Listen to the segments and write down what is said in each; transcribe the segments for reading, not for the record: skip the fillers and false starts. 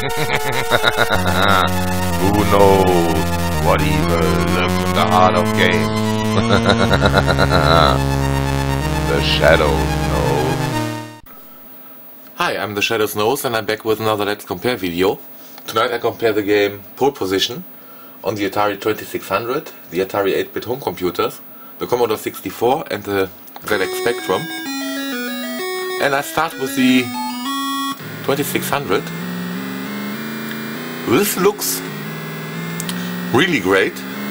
Who knows what evil lurks in the heart of games? The Shadow Knows. Hi, I'm the Shadow Knows and I'm back with another Let's Compare video. Tonight I compare the game Pole Position on the Atari 2600, the Atari 8-bit home computers, the Commodore 64 and the ZX Spectrum. And I start with the 2600. This looks really great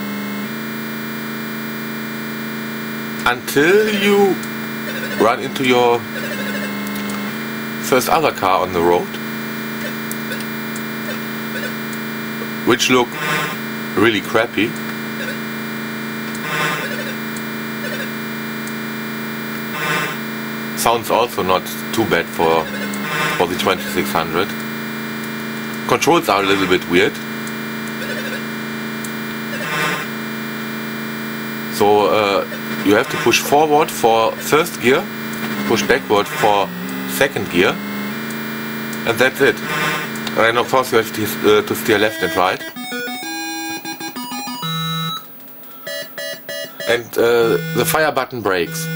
until you run into your first other car on the road, which look really crappy. Sounds also not too bad for the 2600. Controls are a little bit weird. So you have to push forward for first gear, push backward for second gear, and that's it. And of course you have to steer left and right. And the fire button breaks.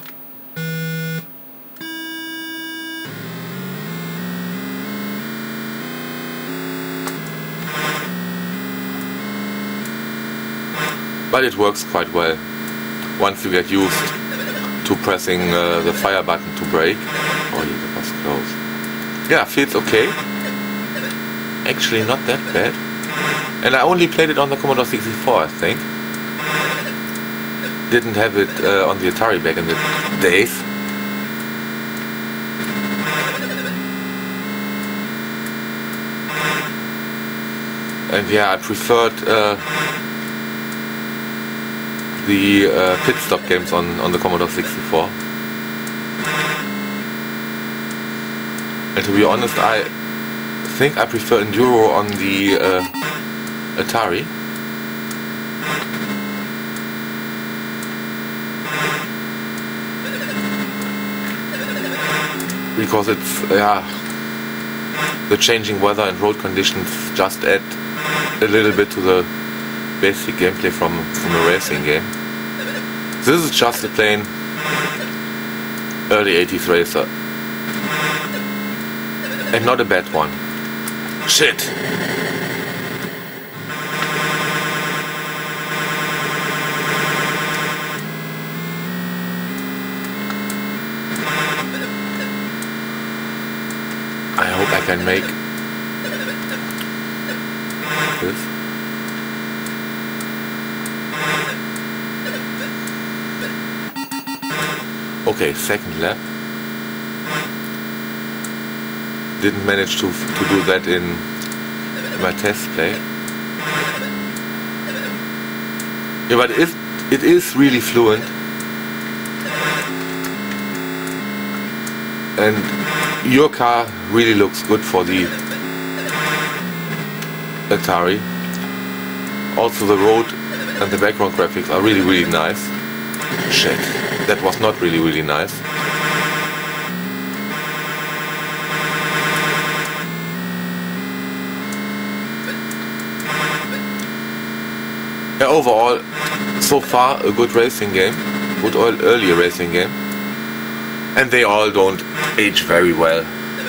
But it works quite well once you get used to pressing the fire button to brake. Oh yeah, that was close. Yeah, feels okay. Actually not that bad. And I only played it on the Commodore 64, I think. Didn't have it on the Atari back in the days. And yeah, I preferred the pit stop games on the Commodore 64. And to be honest, I think I prefer Enduro on the Atari. Because it's, the changing weather and road conditions just add a little bit to the basic gameplay from a racing game. This is just a plain early 80s racer. And not a bad one. Shit! I hope I can make this. Okay, second lap. Didn't manage to do that in my test play. Yeah, but it is really fluent. And your car really looks good for the Atari. Also the road and the background graphics are really nice. Shit. That was not really nice. Yeah, overall, so far a good racing game, good early racing game, and they all don't age very well.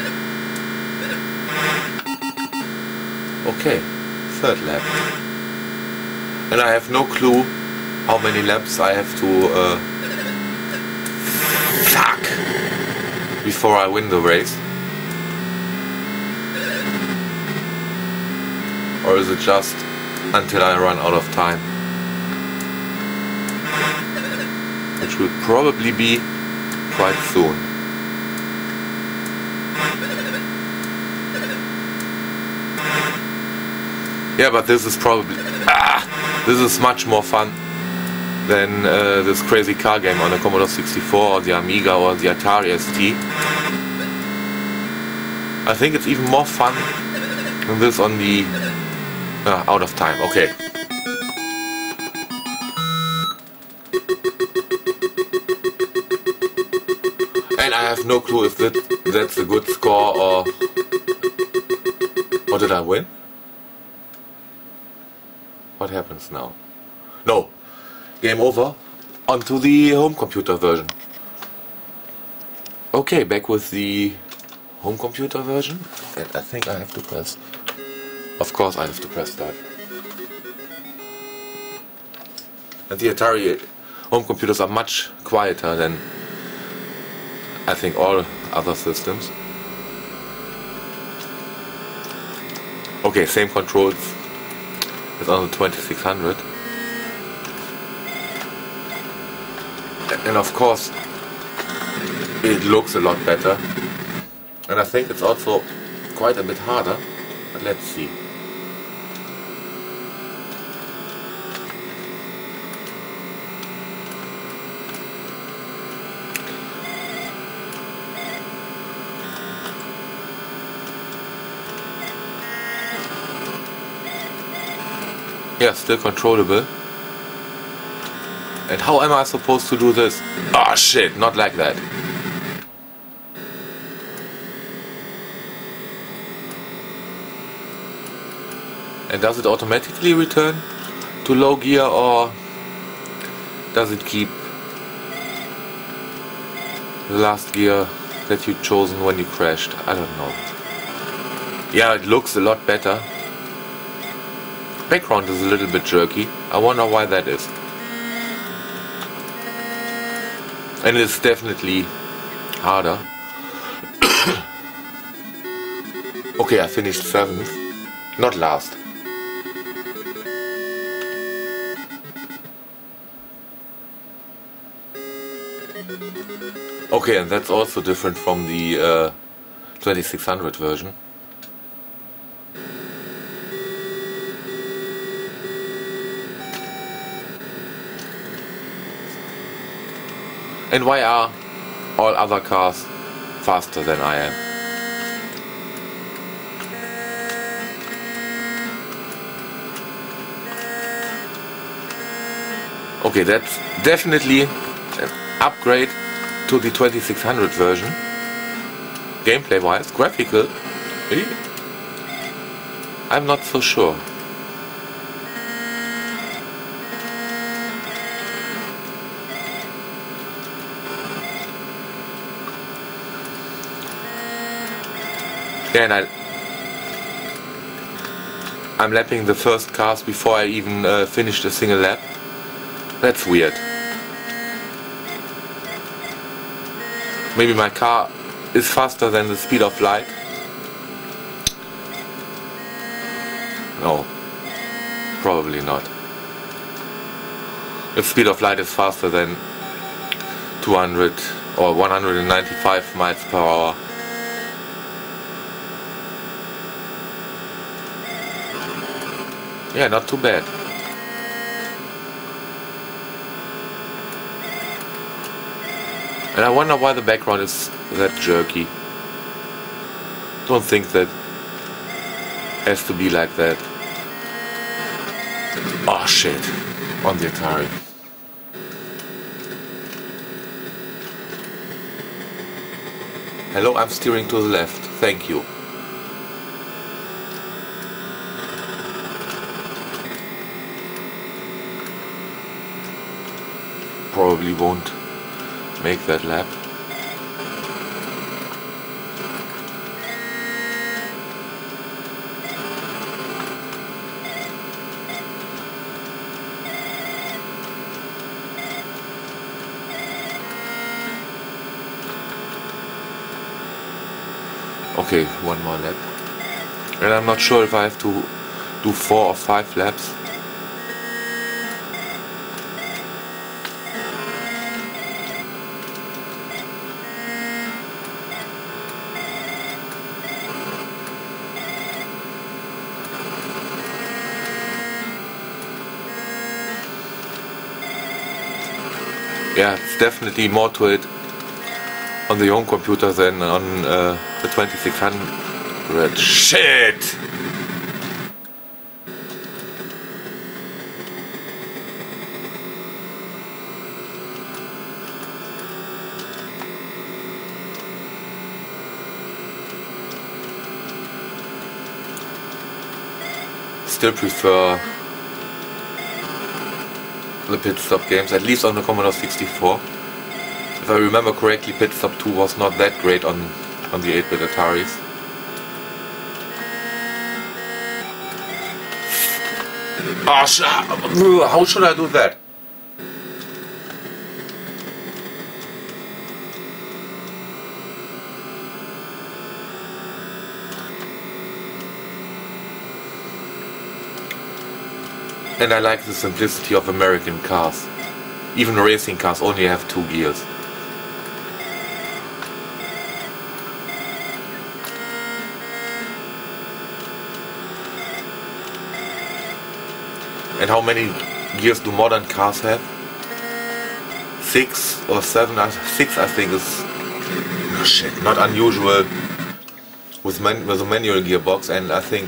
Okay, third lap, and I have no clue how many laps I have to before I win the race. Or is it just until I run out of time? Which will probably be quite soon. Yeah, but this is probably... this is much more fun than this crazy car game on the Commodore 64 or the Amiga or the Atari ST. I think it's even more fun than this on the out of time. Okay. And I have no clue if that's a good score or what did I win? What happens now? No. Game over. Onto the home computer version. Okay, back with the home computer version. And I think I have to press... Of course I have to press start. And the Atari home computers are much quieter than I think all other systems. Okay, same controls as on the 2600. And of course it looks a lot better. And I think it's also quite a bit harder. But let's see. Yeah, still controllable. And how am I supposed to do this? Ah, shit, not like that. And does it automatically return to low gear, or does it keep the last gear that you chosen when you crashed? I don't know. Yeah, it looks a lot better. Background is a little bit jerky. I wonder why that is. And it's definitely harder. Okay, I finished 7th. Not last. Okay, and that's also different from the 2600 version. And why are all other cars faster than I am? Okay, that's definitely an upgrade to the 2600 version. Gameplay wise, graphical, I'm not so sure. Yeah, and I'm lapping the first cars before I even finished a single lap. That's weird. Maybe my car is faster than the speed of light. No, probably not. If speed of light is faster than 200 or 195 miles per hour, yeah, not too bad. And I wonder why the background is that jerky. Don't think that has to be like that. Oh shit, on the Atari. Hello, I'm steering to the left, thank you. Probably won't make that lap. Okay, one more lap. And I'm not sure if I have to do 4 or 5 laps. Yeah, it's definitely more to it on the home computer than on the 2600. Shit! still prefer the pit stop games, at least on the Commodore 64. If I remember correctly, Pit Stop 2 was not that great on the 8-bit Ataris. Oh, how should I do that? And I like the simplicity of American cars. Even racing cars only have 2 gears. And how many gears do modern cars have? 6 or 7? 6 I think is not unusual with a manual gearbox, and I think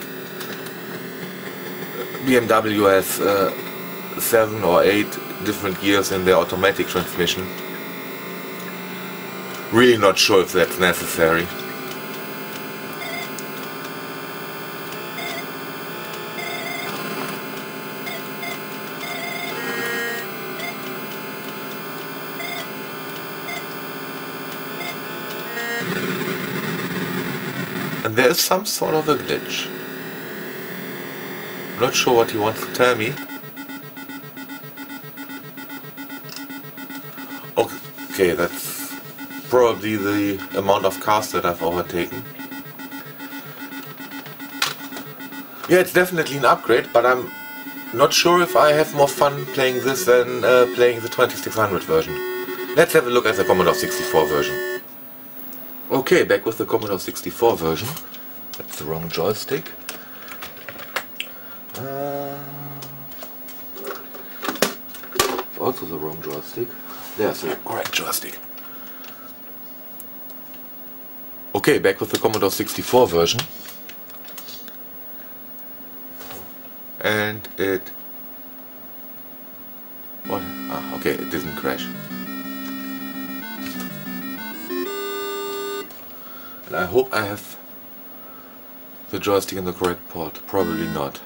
BMW has 7 or 8 different gears in their automatic transmission. Really not sure if that's necessary. And there is some sort of a glitch. I'm not sure what he wants to tell me. Okay, that's probably the amount of cars that I've overtaken. Yeah, it's definitely an upgrade, but I'm not sure if I have more fun playing this than playing the 2600 version. Let's have a look at the Commodore 64 version. Okay, back with the Commodore 64 version. That's the wrong joystick. Also the wrong joystick. There's the correct joystick. Okay, back with the Commodore 64 version. And it... What? Ah, okay, it didn't crash. And I hope I have the joystick in the correct port. Probably not.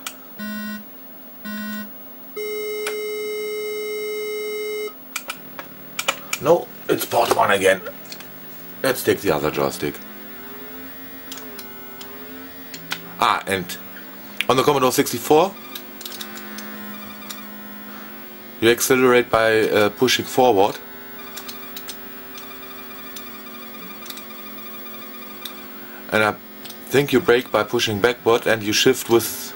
No, it's port 1 again. Let's take the other joystick. Ah, and on the Commodore 64 you accelerate by pushing forward. And I think you brake by pushing backward, and you shift with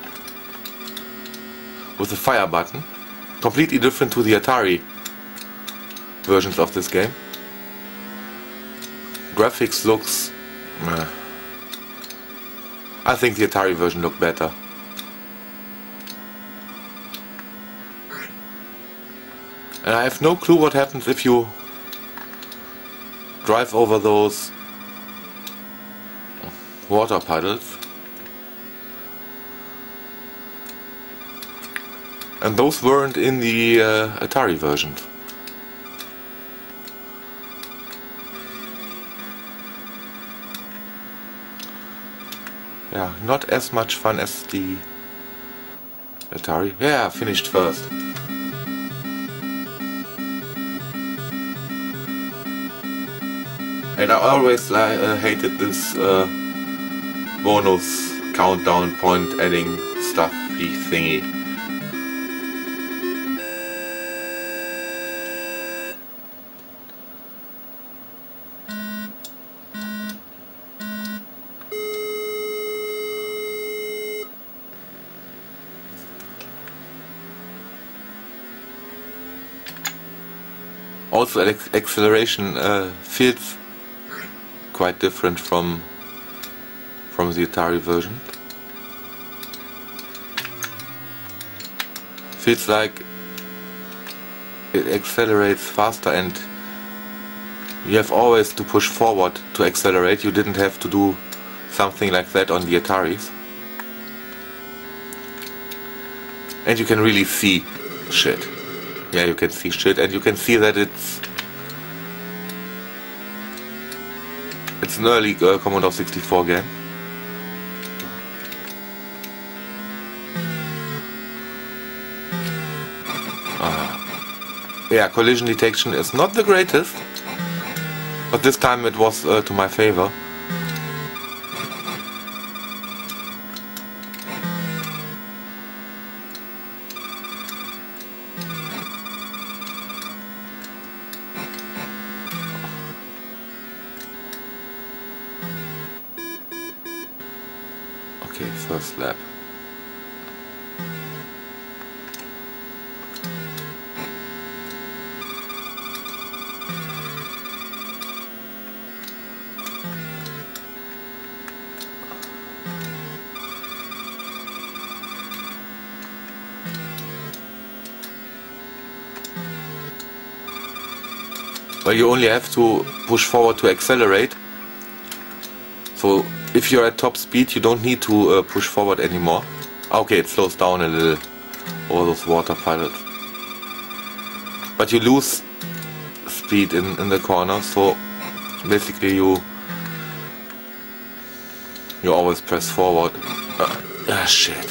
the fire button. Completely different to the Atari versions of this game. Graphics looks... I think the Atari version looked better. And I have no clue what happens if you drive over those water puddles. And those weren't in the Atari versions. Yeah, not as much fun as the Atari. Yeah, finished first. And I always hated this bonus countdown point adding stuffy thingy. Also, acceleration feels quite different from the Atari version. Feels like it accelerates faster, and you have always to push forward to accelerate. You didn't have to do something like that on the Ataris. And you can really see shit. Yeah, you can see shit, and you can see that it's an early Commodore 64 game. yeah, collision detection is not the greatest, but this time it was to my favor. Okay, first lap. Well, you only have to push forward to accelerate. So if you're at top speed, you don't need to push forward anymore. Okay, it slows down a little over those water pilots. But you lose speed in the corner, so basically you always press forward. Shit.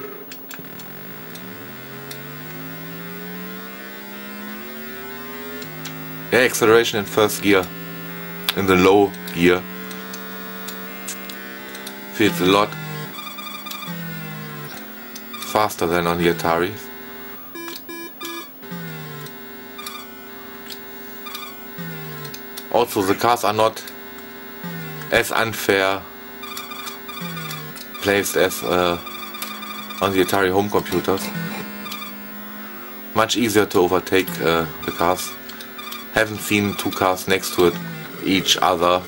Yeah, acceleration in first gear, in the low gear, feels a lot faster than on the Atari. Also, the cars are not as unfair placed as on the Atari home computers. Much easier to overtake the cars. Haven't seen two cars next to each other,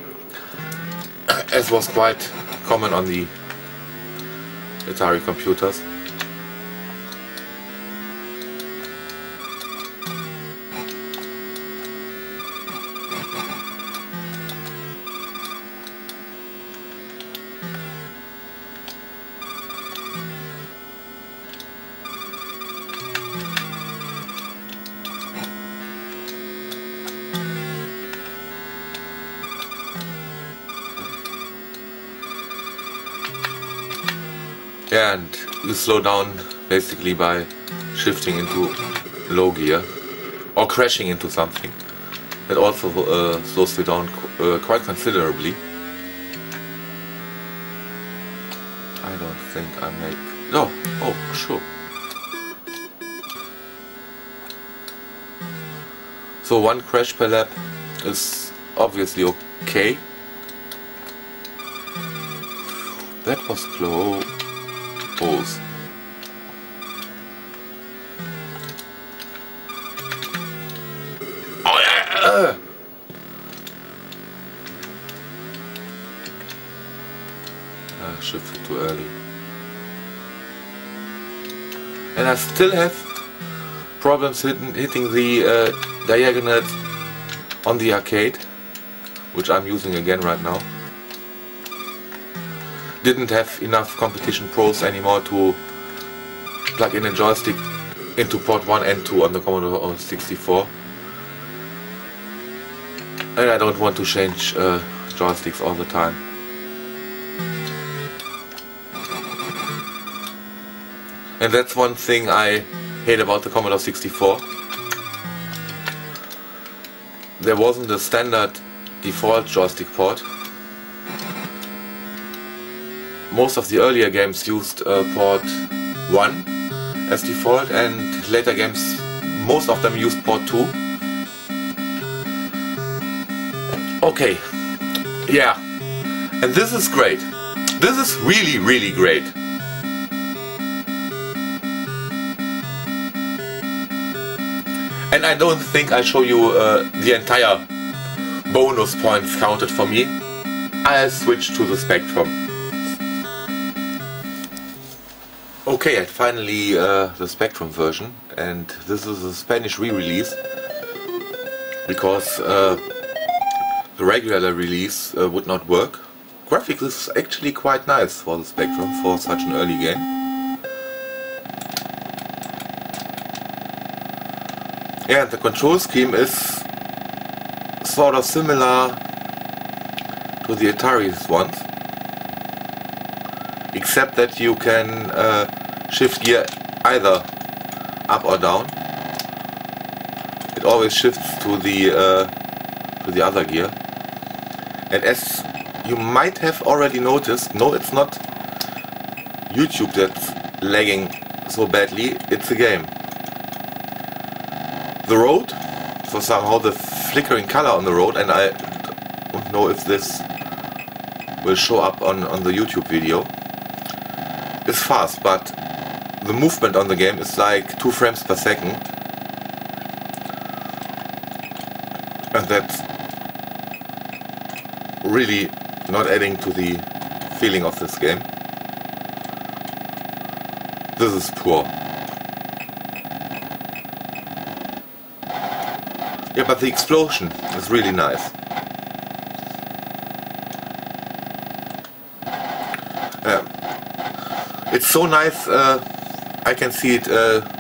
as was quite common on the Atari computers. Yeah, and you slow down basically by shifting into low gear or crashing into something. That also slows you down quite considerably. I don't think I make... No, oh, sure. So one crash per lap is obviously okay. That was close. Oh yeah! Shifted too early. And I still have problems hitting the diagonal on the arcade, which I'm using again right now. Didn't have enough Competition Pros anymore to plug in a joystick into port 1 and 2 on the Commodore 64. And I don't want to change joysticks all the time. And that's one thing I hate about the Commodore 64. There wasn't a standard default joystick port. Most of the earlier games used port 1 as default, and later games, most of them used port 2. Okay, yeah, and this is great. This is really, really great. And I don't think I'll show you the entire bonus points counted for me. I'll switch to the Spectrum. Okay, and finally the Spectrum version, and this is a Spanish re-release because the regular release would not work. Graphics is actually quite nice for the Spectrum for such an early game. Yeah, and the control scheme is sort of similar to the Atari's ones, except that you can shift gear either up or down. it always shifts to the other gear. And as you might have already noticed, no, it's not YouTube that's lagging so badly, it's the game. The road, so somehow the flickering color on the road, and I don't know if this will show up on the YouTube video, is fast, but the movement on the game is like 2 frames per second, and that's really not adding to the feeling of this game. This is poor. Yeah, but the explosion is really nice. It's so nice, I can see it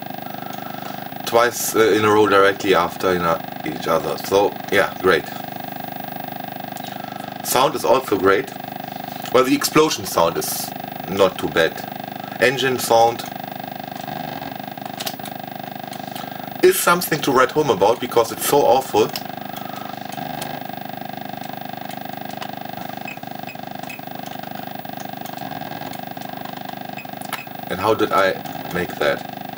twice in a row directly after each other. So yeah, great. Sound is also great. Well, the explosion sound is not too bad. Engine sound is something to write home about because it's so awful. And how did I make that?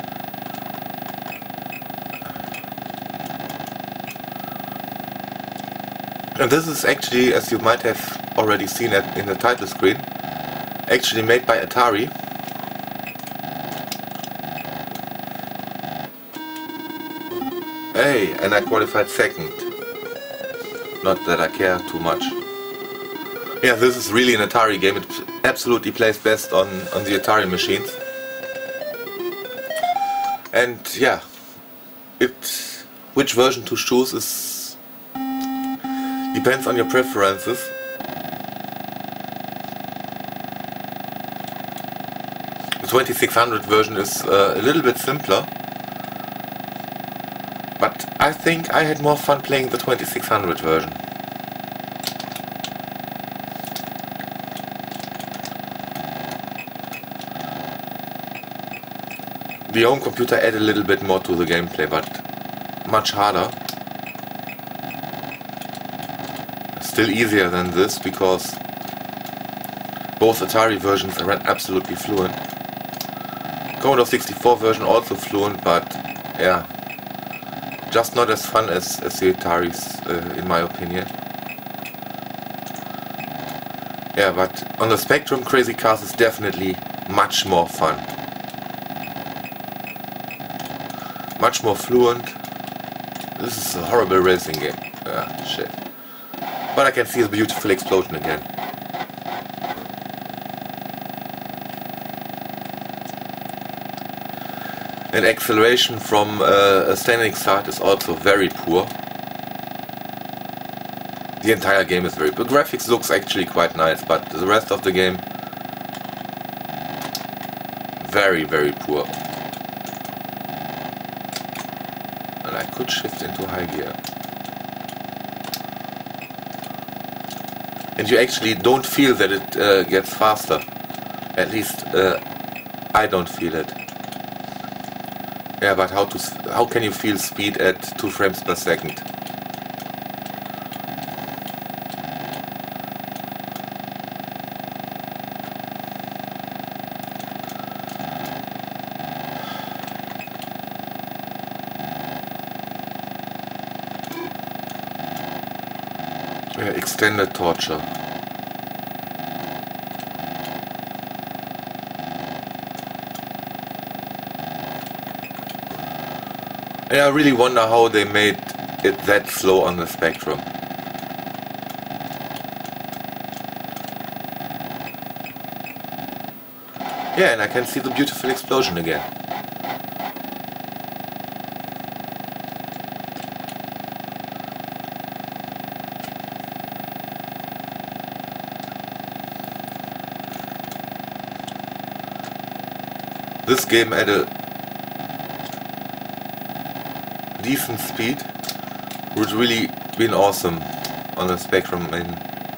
And this is actually, as you might have already seen it in the title screen, actually made by Atari. Hey, and I qualified second. Not that I care too much. Yeah, this is really an Atari game. It absolutely plays best on the Atari machines. And yeah, which version to choose is depends on your preferences. The 2600 version is a little bit simpler, but I think I had more fun playing the 2600 version. The home computer added a little bit more to the gameplay, but much harder. Still easier than this, because both Atari versions ran absolutely fluent. Commodore 64 version also fluent, but yeah, just not as fun as the Ataris, in my opinion. Yeah, but on the Spectrum, Crazy Cars is definitely much more fun. Much more fluent. This is a horrible racing game. Ah, shit. But I can see the beautiful explosion again. And acceleration from a standing start is also very poor. The entire game is very poor. Graphics looks actually quite nice, but the rest of the game very, very poor. And I could shift into high gear. And you actually don't feel that it gets faster. At least I don't feel it. Yeah, but how can you feel speed at 2 frames per second? Extended torture. Yeah, I really wonder how they made it that slow on the Spectrum. Yeah, and I can see the beautiful explosion again. This game at a decent speed would really been awesome on the Spectrum in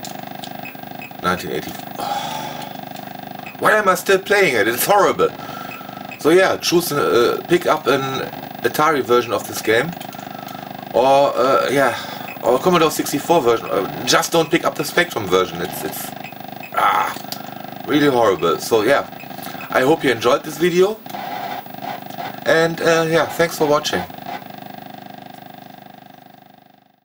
1980. Why am I still playing it? It's horrible. So yeah, pick up an Atari version of this game, or yeah, or Commodore 64 version. Just don't pick up the Spectrum version. It's really horrible. So yeah, I hope you enjoyed this video, and yeah, thanks for watching.